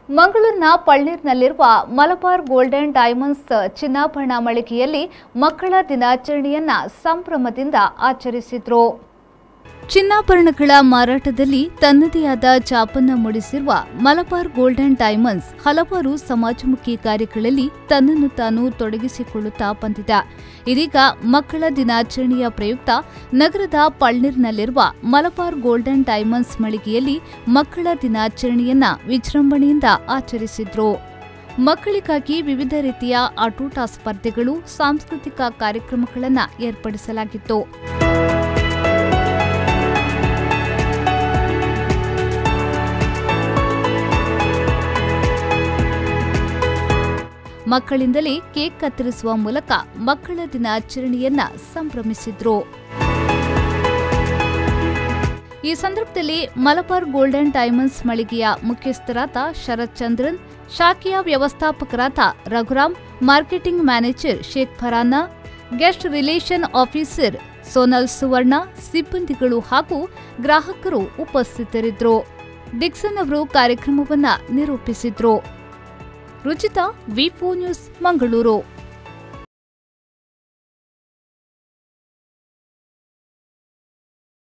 ಮಂಗಳೂರಿನ ಪಳ್ನೀರಿನಲ್ಲಿರುವ Malabar golden diamonds ಚಿನ್ನಾಭರಣ ಮಳಿಗೆಯಲ್ಲಿ ಮಕ್ಕಳ ದಿನಾಚರಣೆಯನ್ನ ಸಂಭ್ರಮದಿಂದ ಆಚರಿಸಿದರು. ಚಿನ್ನಾಭರಣಗಳ ಮಾರಾಟದಲ್ಲಿ ತನ್ನದೇ ಆದ ಛಾಪನ್ನು ಮೂಡಿಸಿರುವ ಮಲಬಾರ್ ಗೋಲ್ಡನ್ ಡೈಮಂಡ್ಸ್ ಹಲವಾರು ಸಮಾಜಮುಖಿ ಕಾರ್ಯಗಳಲ್ಲಿ ತನ್ನನ್ನು ತಾನು ತೊಡಗಿಸಿಕೊಳ್ಳುತ್ತಾ ಬಂದಿದೆ. ಇದೀಗ ಮಕ್ಕಳ ದಿನಾಚರಣೆಯ ಪ್ರಯುಕ್ತ ನಗರದ ಪಳ್ನೀರಿನಲ್ಲಿರುವ ಮಲಬಾರ್ ಗೋಲ್ಡನ್ ಡೈಮಂಡ್ಸ್ ಮಳಿಗೆಯಲ್ಲಿ ಮಕ್ಕಳ ದಿನಾಚರಣೆಯನ್ನ ವಿಜೃಂಭಣೆಯಿಂದ ಆಚರಿಸಿದ್ರು. ಮಕ್ಕಳಿಗಾಗಿ ವಿವಿಧ ರೀತಿಯ ಆಟೋಟ ಸ್ಪರ್ಧೆಗಳು, ಸಾಂಸ್ಕೃತಿಕ ಕಾರ್ಯಕ್ರಮಗಳನ್ನು ಏರ್ಪಡಿಸಲಾಗಿತ್ತು. ಮಕ್ಕಳಿಂದಲೇ ಕೇಕ್ ಕತ್ತರಿಸುವ ಮೂಲಕ ಮಕ್ಕಳ ದಿನಾಚರಣೆಯನ್ನ ಸಂಭ್ರಮಿಸಿದ್ರು. ಈ ಸಂದರ್ಭದಲ್ಲಿ ಮಲಬಾರ್ ಗೋಲ್ಡನ್ ಡೈಮಂಡ್ಸ್ ಮಳಿಗೆಯ ಮುಖ್ಯಸ್ಥರಾದ ಶರತ್ ಚಂದ್ರನ್, ಶಾಖೆಯ ವ್ಯವಸ್ಥಾಪಕರಾದ Raghuram, marketing manager Sheikh Farana, guest relation officer Sonal Suvarna, ಸಿಬ್ಬಂದಿಗಳು ಹಾಗೂ ಗ್ರಾಹಕರು ಉಪಸ್ಥಿತರಿದ್ದರು. ಡಿಕ್ಸನ್ ಅವರು ಕಾರ್ಯಕ್ರಮವನ್ನು ನಿರೂಪಿಸಿದ್ರು. ರುಚಿತಾ, ವಿ4 ನ್ಯೂಸ್, ಮಂಗಳೂರು.